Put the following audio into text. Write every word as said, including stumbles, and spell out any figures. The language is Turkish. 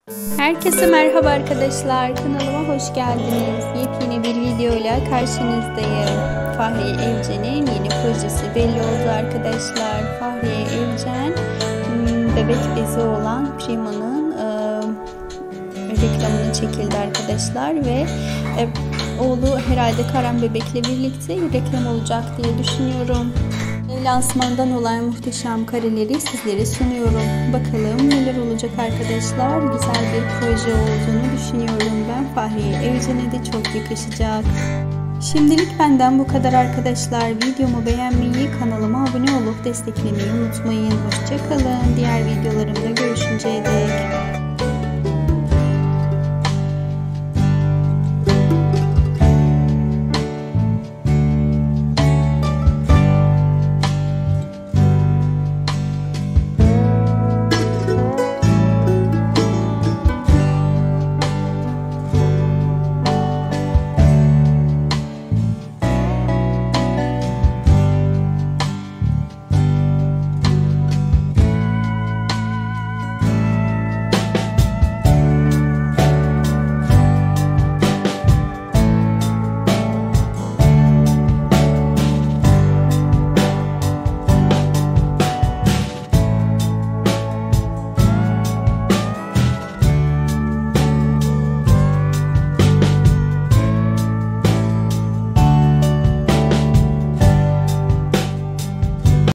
Herkese merhaba arkadaşlar, kanalıma hoş geldiniz. Yepyeni bir videoyla karşınızdayım. Fahriye Evcen'in yeni projesi belli oldu arkadaşlar. Fahriye Evcen bebek bezi olan Primo'nun e, reklamını çekildi arkadaşlar ve e, oğlu herhalde Karan Bebek'le birlikte reklam olacak diye düşünüyorum. Lansmandan olan muhteşem kareleri sizlere sunuyorum. Bakalım neler olacak arkadaşlar. Güzel bir proje olduğunu düşünüyorum ben. Fahriye Evcen'e de çok yakışacak. Şimdilik benden bu kadar arkadaşlar. Videomu beğenmeyi, kanalıma abone olup desteklemeyi unutmayın. Hoşça kalın. Diğer videolarımda görüşünceye dek.